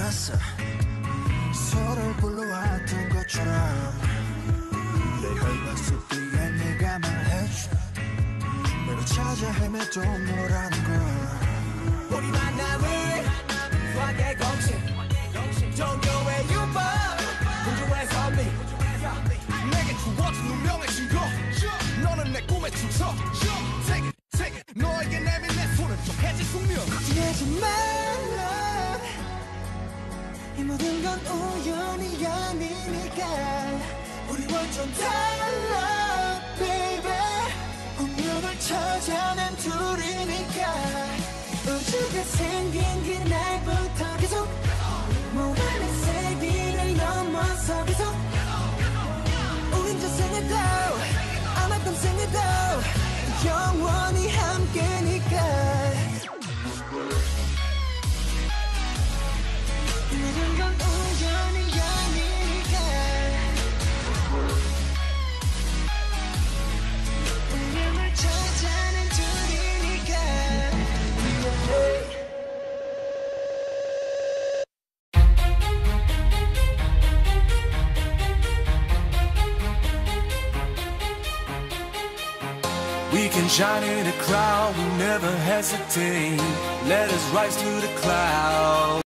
알았어. 서로를 불러왔던 것처럼 내 혈관 속 뒤에 네가 말해줘. 내가 찾아 헤매도 너라는 걸. 우리 만남을 화계 공식 종교의 유법 우주의 선미 내게 주어진 운명의 증거. 너는 내 꿈의 축소. Take it, take it. 너에게 내민 내 손은 좀 해질 숙명. 걱정하지 말라. 이 모든 건 우연이 아니니까. 우리 완전 달라 baby. 운명을 찾아낸 둘이니까. 우주가 생긴 그날부터 계속 무한의 세기를 넘어서 계속 우린 저 생에도 아마 평생에도 영원히 함께니까. 모든 건 우연이 아니니까. 운명을 찾아낸 둘이니까. We can shine in a crowd, we never hesitate. Let us rise to the clouds.